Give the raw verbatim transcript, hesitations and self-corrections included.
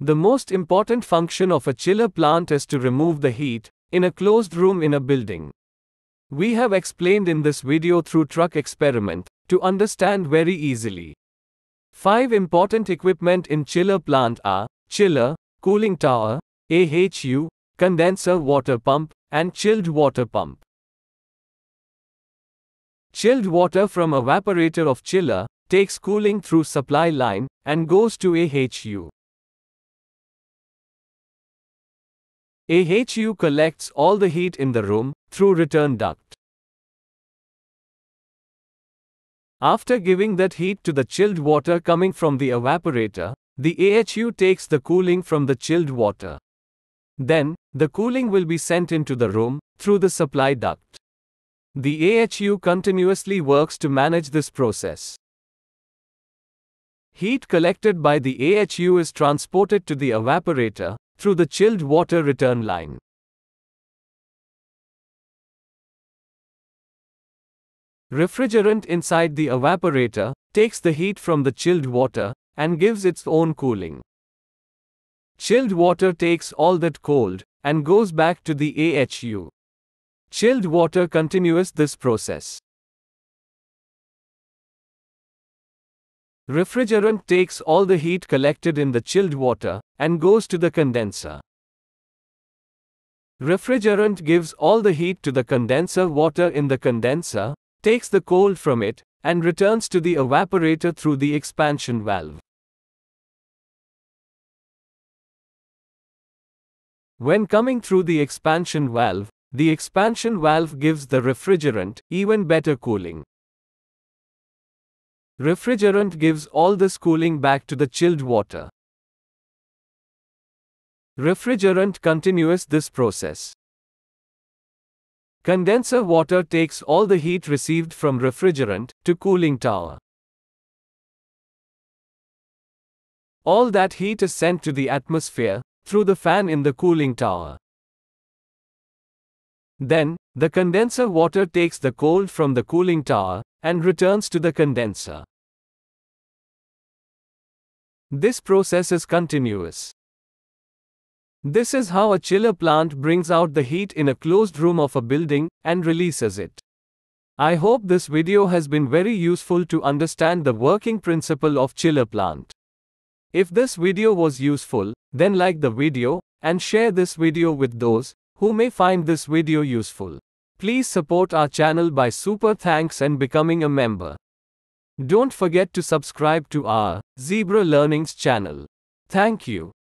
The most important function of a chiller plant is to remove the heat in a closed room in a building. We have explained in this video through truck experiment to understand very easily. Five important equipment in chiller plant are chiller, cooling tower, A H U, condenser water pump, and chilled water pump. Chilled water from evaporator of chiller takes cooling through supply line and goes to A H U. A H U collects all the heat in the room through return duct. After giving that heat to the chilled water coming from the evaporator, the A H U takes the cooling from the chilled water. Then, the cooling will be sent into the room through the supply duct. The A H U continuously works to manage this process. Heat collected by the A H U is transported to the evaporator through the chilled water return line. Refrigerant inside the evaporator takes the heat from the chilled water and gives its own cooling. Chilled water takes all that cold and goes back to the A H U. Chilled water continues this process. Refrigerant takes all the heat collected in the chilled water and goes to the condenser. Refrigerant gives all the heat to the condenser water in the condenser, takes the cold from it, and returns to the evaporator through the expansion valve. When coming through the expansion valve, the expansion valve gives the refrigerant even better cooling. Refrigerant gives all this cooling back to the chilled water. Refrigerant continues this process. Condenser water takes all the heat received from refrigerant to cooling tower. All that heat is sent to the atmosphere through the fan in the cooling tower. Then, the condenser water takes the cold from the cooling tower and returns to the condenser. This process is continuous. This is how a chiller plant brings out the heat in a closed room of a building and releases it. I hope this video has been very useful to understand the working principle of chiller plant. If this video was useful, then like the video and share this video with those who may find this video useful. Please support our channel by super thanks and becoming a member. Don't forget to subscribe to our Zebra Learnings channel. Thank you.